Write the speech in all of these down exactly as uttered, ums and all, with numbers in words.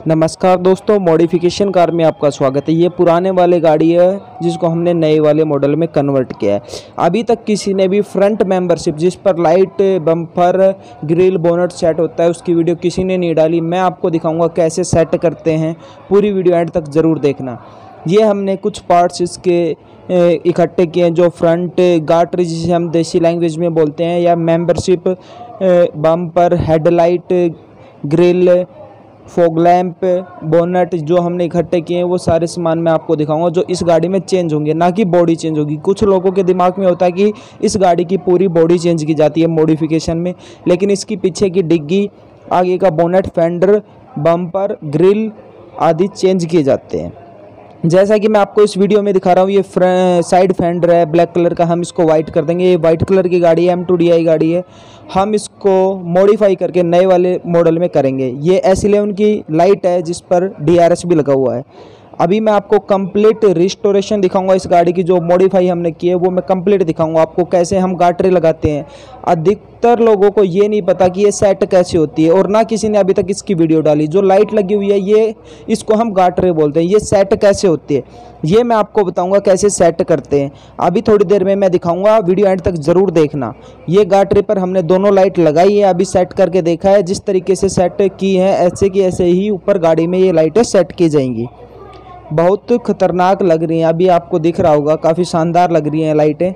नमस्कार दोस्तों, modification car में आपका स्वागत है। ये पुराने वाले गाड़ी है जिसको हमने नए वाले मॉडल में कन्वर्ट किया है। अभी तक किसी ने भी फ्रंट मेंबरशिप जिस पर light, bumper, grille, bonnet set होता है उसकी वीडियो किसी ने नहीं डाली। मैं आपको दिखाऊंगा कैसे सेट करते हैं। पूरी वीडियो एंड तक ज़रूर देखना। ये हमने कुछ पार्ट्स इसके इकट्ठे किए हैं जो फ्रंट गार्ड जिसे हम देसी लैंग्वेज में बोलते हैं, या membership, bumper, headlight, grille, fog lamp, bonnet जो हमने इकट्ठे किए हैं वो सारे सामान मैं आपको दिखाऊंगा जो इस गाड़ी में चेंज होंगे, ना कि बॉडी चेंज होगी। कुछ लोगों के दिमाग में होता है कि इस गाड़ी की पूरी बॉडी चेंज की जाती है मॉडिफिकेशन में, लेकिन इसकी पीछे की डिग्गी, आगे का बोनट, फेंडर, बम्पर, ग्रिल आदि चेंज किए जाते हैं। जैसा कि मैं आपको इस वीडियो में दिखा रहा हूँ, ये साइड फेंडर है ब्लैक कलर का, हम इसको वाइट कर देंगे। ये वाइट कलर की गाड़ी है, एम टू डी आई गाड़ी है। हम इसको मॉडिफाई करके नए वाले मॉडल में करेंगे। ये एस इलेवन की लाइट है जिस पर डी आर एस भी लगा हुआ है। अभी मैं आपको कंप्लीट रिस्टोरेशन दिखाऊंगा इस गाड़ी की, जो मॉडिफाई हमने की है वो मैं कंप्लीट दिखाऊंगा आपको कैसे हम गाटरे लगाते हैं। अधिकतर लोगों को ये नहीं पता कि ये सेट कैसे होती है, और ना किसी ने अभी तक इसकी वीडियो डाली। जो लाइट लगी हुई है ये इसको हम गाटरे बोलते हैं। ये सेट कैसे होती है ये मैं आपको बताऊंगा कैसे सेट करते हैं। अभी थोड़ी देर में मैं दिखाऊंगा, वीडियो एंड तक ज़रूर देखना। ये गाटरे पर हमने दोनों लाइट लगाई है, अभी सेट करके देखा है। जिस तरीके से सेट की है ऐसे की ऐसे ही ऊपर गाड़ी में ये लाइटें सेट की जाएंगी। बहुत खतरनाक लग रही हैं, अभी आपको दिख रहा होगा, काफ़ी शानदार लग रही हैं लाइटें।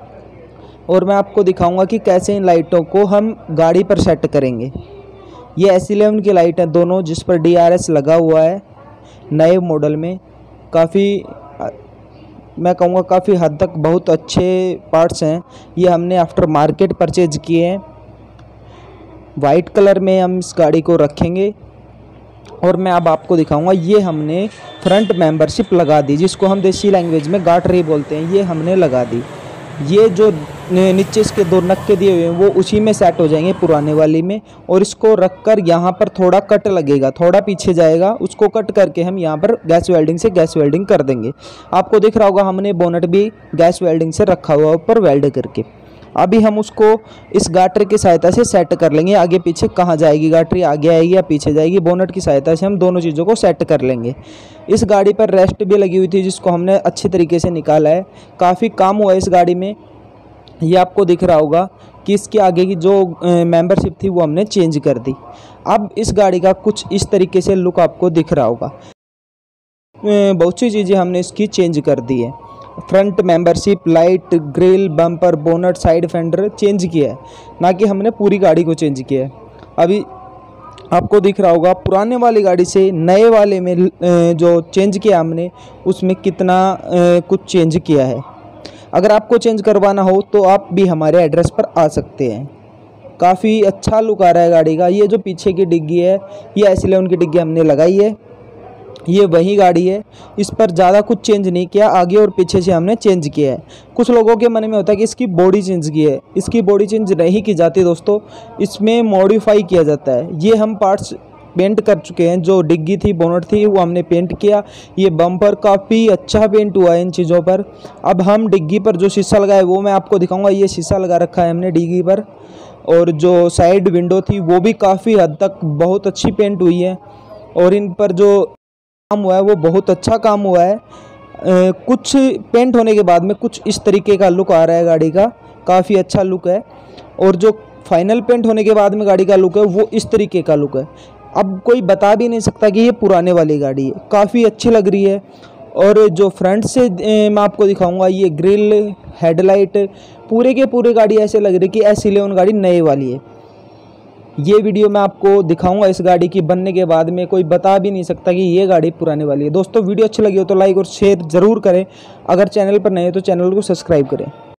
और मैं आपको दिखाऊंगा कि कैसे इन लाइटों को हम गाड़ी पर सेट करेंगे। ये एस इलेवन की लाइट है दोनों, जिस पर डी आर एस लगा हुआ है नए मॉडल में। काफ़ी मैं कहूँगा काफ़ी हद तक बहुत अच्छे पार्ट्स हैं। ये हमने आफ्टर मार्केट परचेज किए हैं। वाइट कलर में हम इस गाड़ी को रखेंगे। और मैं अब आपको दिखाऊंगा, ये हमने फ्रंट मेंबरशिप लगा दी जिसको हम देसी लैंग्वेज में गाटरी बोलते हैं। ये हमने लगा दी। ये जो नीचे इसके दो नक्के दिए हुए हैं वो उसी में सेट हो जाएंगे पुराने वाली में। और इसको रखकर यहाँ पर थोड़ा कट लगेगा, थोड़ा पीछे जाएगा, उसको कट करके हम यहाँ पर गैस वेल्डिंग से गैस वेल्डिंग कर देंगे। आपको दिख रहा होगा हमने बोनट भी गैस वेल्डिंग से रखा हुआ ऊपर वेल्ड करके। अभी हम उसको इस गाटरी की सहायता से सेट कर लेंगे। आगे पीछे कहाँ जाएगी गाटरी, आगे आएगी या पीछे जाएगी, बोनट की सहायता से हम दोनों चीज़ों को सेट कर लेंगे। इस गाड़ी पर रेस्ट भी लगी हुई थी जिसको हमने अच्छी तरीके से निकाला है। काफ़ी काम हुआ है इस गाड़ी में। ये आपको दिख रहा होगा कि इसके आगे की जो मेंबरशिप थी वो हमने चेंज कर दी। अब इस गाड़ी का कुछ इस तरीके से लुक आपको दिख रहा होगा। बहुत सी चीज़ें हमने इसकी चेंज कर दी है। Front membership, light, grille, bumper, bonnet, side fender change किया है, ना कि हमने पूरी गाड़ी को चेंज किया है। अभी आपको दिख रहा होगा पुराने वाली गाड़ी से नए वाले में जो चेंज किया हमने उसमें कितना कुछ चेंज किया है। अगर आपको चेंज करवाना हो तो आप भी हमारे एड्रेस पर आ सकते हैं। काफ़ी अच्छा लुक आ रहा है गाड़ी का। ये जो पीछे की डिग्गी है ये एस इलेवन की डिग्गी हमने लगाई है। ये वही गाड़ी है, इस पर ज़्यादा कुछ चेंज नहीं किया, आगे और पीछे से हमने चेंज किया है। कुछ लोगों के मन में होता है कि इसकी बॉडी चेंज की है। इसकी बॉडी चेंज नहीं की जाती दोस्तों, इसमें मॉडिफाई किया जाता है। ये हम पार्ट्स पेंट कर चुके हैं। जो डिग्गी थी, बोनट थी, वो हमने पेंट किया। ये बम्पर काफ़ी अच्छा पेंट हुआ है इन चीज़ों पर। अब हम डिग्गी पर जो शीशा लगा है वो मैं आपको दिखाऊंगा। ये शीशा लगा रखा है हमने डिग्गी पर। और जो साइड विंडो थी वो भी काफ़ी हद तक बहुत अच्छी पेंट हुई है। और इन पर जो काम हुआ है वो बहुत अच्छा काम हुआ है। ए, कुछ पेंट होने के बाद में कुछ इस तरीके का लुक आ रहा है गाड़ी का, काफ़ी अच्छा लुक है। और जो फाइनल पेंट होने के बाद में गाड़ी का लुक है वो इस तरीके का लुक है। अब कोई बता भी नहीं सकता कि ये पुराने वाली गाड़ी है, काफ़ी अच्छी लग रही है। और जो फ्रंट से ए, मैं आपको दिखाऊंगा, ये ग्रिल, हेडलाइट, पूरे के पूरे गाड़ी ऐसे लग रही है कि एस इलेवन गाड़ी नए वाली है। ये वीडियो मैं आपको दिखाऊंगा इस गाड़ी की बनने के बाद में, कोई बता भी नहीं सकता कि ये गाड़ी पुराने वाली है। दोस्तों वीडियो अच्छी लगी हो तो लाइक और शेयर ज़रूर करें। अगर चैनल पर नए हो तो चैनल को सब्सक्राइब करें।